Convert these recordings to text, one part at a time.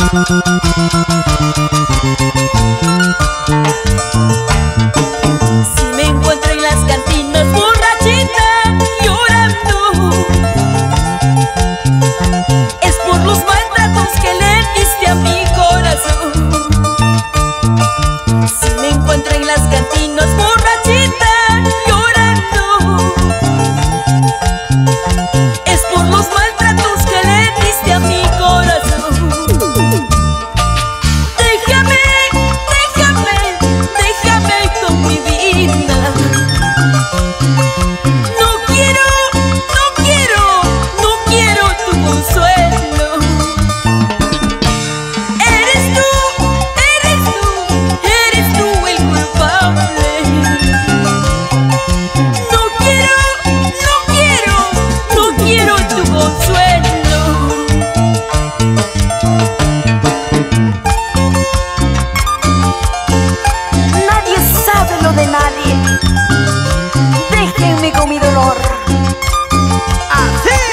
Si me encuentro en las cantinas borrachita llorando, es por los maltratos que le diste a mi corazón. Si me encuentro en las cantinas borrachita llorando, es por los maltratos que le diste a mi corazón. Déjame con mi vida. No quiero tu consuelo. Eres tú el culpable. No quiero tu consuelo. Nadie sabe lo de nadie. Déjenme con mi dolor. ¡Así!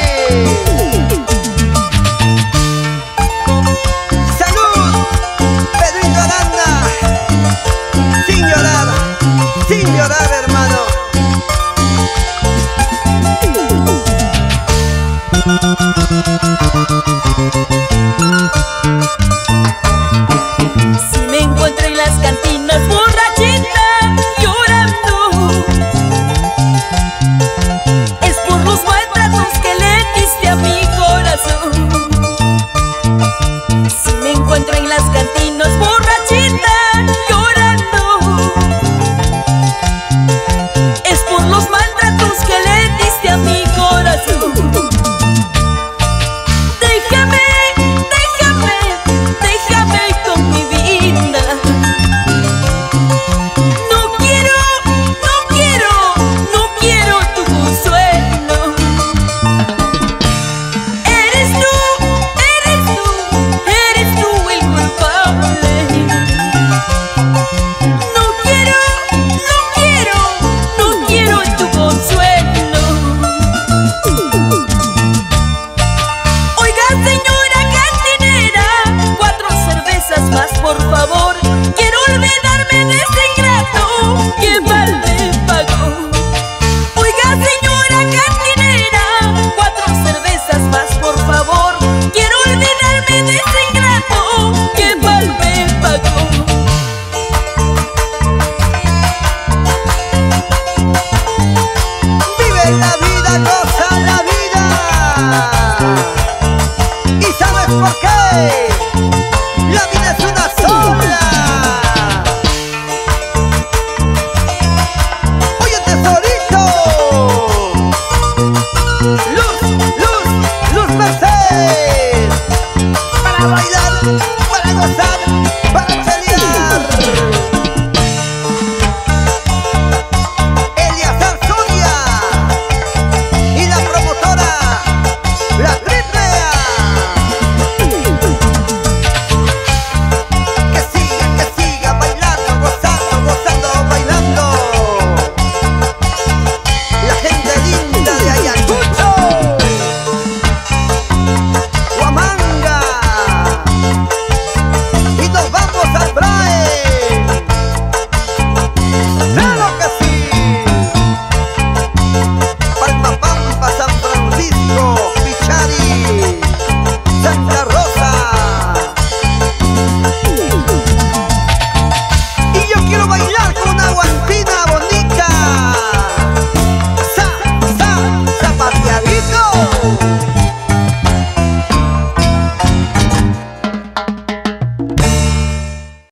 ¡Salud! Pedrito Aranda. Sin llorar, hermano. Si me encuentro en las cantinas borrachita llorando, es por los maltratos que le diste a mi corazón. Si me encuentro en las cantinas borrachita llorando, es por los maltratos que le diste a mi corazón. Déjame con mi vida. No quiero tu consuelo. Eres tú el culpable. No quiero tu consuelo. Oiga, señora cantinera, 4 cervezas más, por favor. Quiero olvidarme de ese ingrato que mal me pagó. Oiga, señora cantinera, 4 cervezas más, por favor. Quiero olvidarme de ese ingrato que mal me pagó. Vive la vida, goza la vida. ¿Y sabes por qué?